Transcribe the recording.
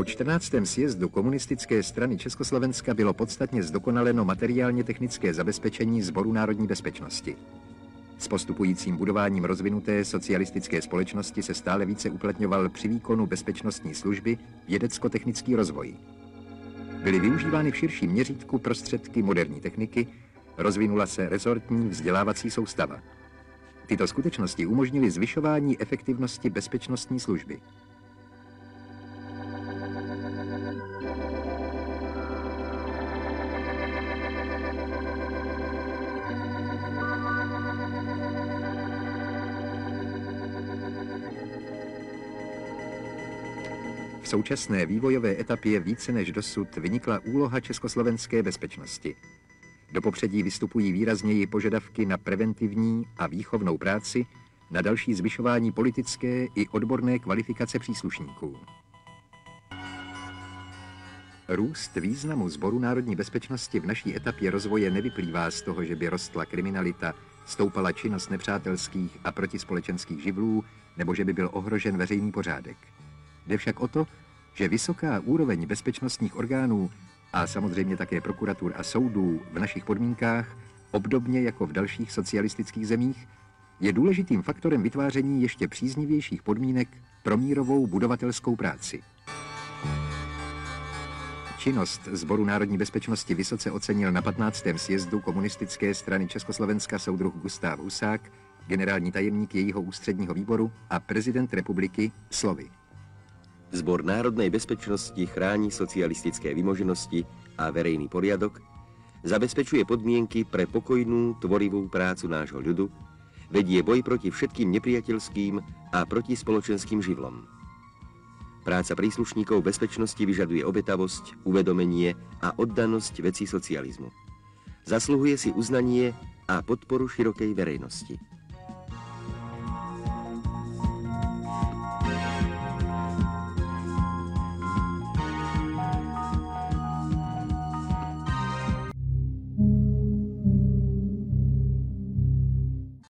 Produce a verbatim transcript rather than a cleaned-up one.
čtrnáctém sjezdu komunistické strany Československa bylo podstatně zdokonaleno materiálně technické zabezpečení Sboru národní bezpečnosti. S postupujícím budováním rozvinuté socialistické společnosti se stále více uplatňoval při výkonu bezpečnostní služby vědecko-technický rozvoj. Byly využívány v širším měřítku prostředky moderní techniky, rozvinula se rezortní vzdělávací soustava. Tyto skutečnosti umožnily zvyšování efektivnosti bezpečnostní služby. V současné vývojové etapě více než dosud vynikla úloha československé bezpečnosti. Do popředí vystupují výrazněji požadavky na preventivní a výchovnou práci, na další zvyšování politické i odborné kvalifikace příslušníků. Růst významu Sboru národní bezpečnosti v naší etapě rozvoje nevyplývá z toho, že by rostla kriminalita, stoupala činnost nepřátelských a protispolečenských živlů, nebo že by byl ohrožen veřejný pořádek. Jde však o to, že vysoká úroveň bezpečnostních orgánů a samozřejmě také prokuratur a soudů v našich podmínkách, obdobně jako v dalších socialistických zemích, je důležitým faktorem vytváření ještě příznivějších podmínek pro mírovou budovatelskou práci. Činnost Sboru národní bezpečnosti vysoce ocenil na patnáctém sjezdu komunistické strany Československa soudruh Gustáv Husák, generální tajemník jejího ústředního výboru a prezident republiky slovy. Zbor národnej bezpečnosti chrání socialistické vymoženosti a verejný poriadok, zabezpečuje podmienky pre pokojnú, tvorivú prácu nášho ľudu, vedie boj proti všetkým nepriateľským a protispoločenským živlom. Práca príslušníkov bezpečnosti vyžaduje obetavosť, uvedomenie a oddanosť vecí socializmu. Zasluhuje si uznanie a podporu širokej verejnosti.